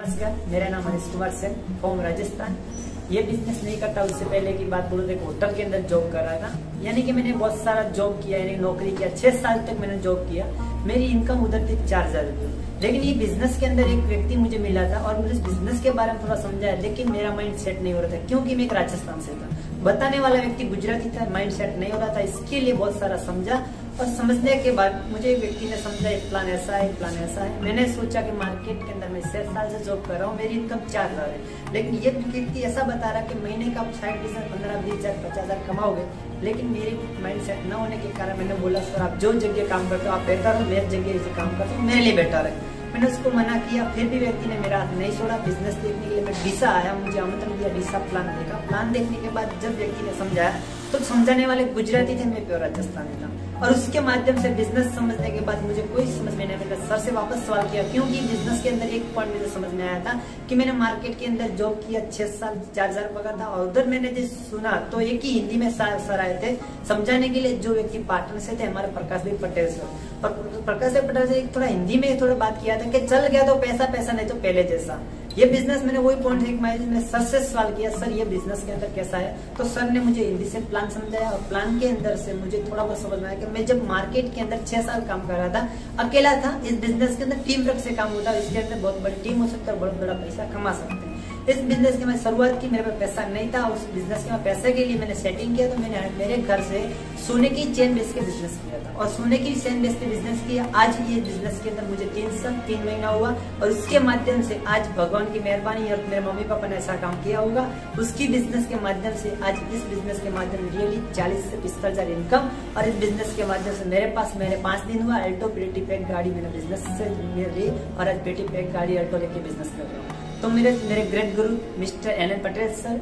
नमस्कार, मेरा नाम हरीश सेन फ्रॉम राजस्थान। ये बिजनेस नहीं करता उससे पहले की बात बोलूँ तो एक होटल के अंदर जॉब कर रहा था। यानी कि मैंने बहुत सारा जॉब किया, यानी नौकरी किया। 6 साल तक मैंने जॉब किया। मेरी इनकम उधर थी 4000 रुपये। लेकिन ये बिजनेस के अंदर एक व्यक्ति मुझे मिला था और मुझे इस बिजनेस के बारे में थोड़ा समझाया, लेकिन मेरा माइंड सेट नहीं हो रहा था क्योंकि मैं एक राजस्थान से था। बताने वाला व्यक्ति गुजराती था, माइंड सेट नहीं हो रहा था। इसके लिए बहुत सारा समझा और समझने के बाद मुझे एक व्यक्ति ने समझा एक प्लान ऐसा है, एक प्लान ऐसा है। मैंने सोचा कि मार्केट के अंदर मैं 6 साल से जॉब कर रहा हूँ, मेरी इनकम 4000 है, लेकिन ये व्यक्ति ऐसा बता रहा कि महीने का आप 60,000, 15, 20,000, 50,000 कमाओगे। लेकिन मेरी माइंड सेट न होने के कारण मैंने बोला सर आप जो जगह काम करते हो आप बेटर हो, मेरी जगह से काम करते हो मेरे लिए बेटर है। मैंने उसको मना किया, फिर भी व्यक्ति ने मेरा हाथ नहीं छोड़ा। बिजनेस देखने के लिए मैं डीसा आया, मुझे आमंत्रण दिया, डीसा प्लान देखा। प्लान देखने के बाद जब व्यक्ति ने समझाया तो समझाने वाले गुजराती थे, मैं प्योर राजस्थानी था। और उसके माध्यम से बिजनेस समझने के बाद मुझे कोई समझ में नहीं आया। सर से वापस सवाल किया क्योंकि बिजनेस के अंदर एक पॉइंट मुझे समझ में आया था कि मैंने मार्केट के अंदर जॉब किया, 6 साल 4000 पकड़ा था। और उधर मैंने जो सुना तो एक ही हिंदी में सर आए थे समझाने के लिए। जो व्यक्ति पार्टनर से थे हमारे प्रकाश भाई पटेल सर, और प्रकाश भाई पटेल से थोड़ा हिंदी में थोड़ा बात किया था कि चल गया तो पैसा पैसा, नहीं तो पहले जैसा। ये बिजनेस मैंने वही पॉइंट है, मैंने सर से सवाल किया सर ये बिजनेस के अंदर कैसा है, तो सर ने मुझे हिंदी से प्लान समझाया। और प्लान के अंदर से मुझे थोड़ा बहुत समझ में आया कि मैं जब मार्केट के अंदर 6 साल काम कर रहा था, अकेला था। इस बिजनेस के अंदर टीम वर्क से काम होता है, इसके अंदर बहुत बड़ी टीम हो सकता है, बहुत बड़ा पैसा कमा सकते हैं। इस बिजनेस की मैं शुरुआत की, मेरे पास पैसा नहीं था। उस बिजनेस के पैसे के लिए मैंने सेटिंग किया, तो मैंने मेरे घर से सोने की चेन बेच के बिजनेस किया था और सोने की चेन बेच के बिजनेस किया। आज ये बिजनेस के अंदर मुझे 3 साल 3 महीना हुआ और उसके माध्यम से आज भगवान की मेहरबानी और मेरे मम्मी पापा ने ऐसा काम किया होगा, उसकी बिजनेस के माध्यम से आज इस बिजनेस के माध्यम से रियली 40 से 45,000 इनकम। और इस बिजनेस के माध्यम से मेरे 5 दिन हुआ अल्टो पेटी पैक गाड़ी मैंने बिजनेस से ली और आज पेटी पैक गाड़ी अल्टो लेके बिजनेस कर रहा हूँ। तो मेरे great guru mister N Patel sir,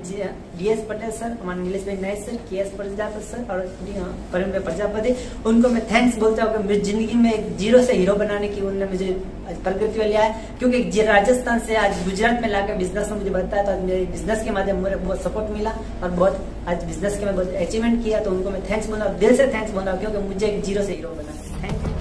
DS Patel sir, हमारे नीलेश भाई Naik sir, KS Prajapati sir और परम प्रजापति, उनको मैं थैंक्स बोलता हूँ कि मेरी जिंदगी में एक जीरो से हीरो बनाने की उन्होंने मुझे प्रगति में लिया है। क्योंकि राजस्थान से आज गुजरात में लाकर बिजनेस में मुझे बताया तो आज मेरे बिजनेस के माध्यम मुझे बहुत सपोर्ट मिला और बहुत आज बिजनेस के मैं बहुत अचीवमेंट किया। तो उनको मैं थैंक्स बोला, दिल से थैंक्स बोला क्योंकि मुझे एक जीरो से हीरो बना। Thank you.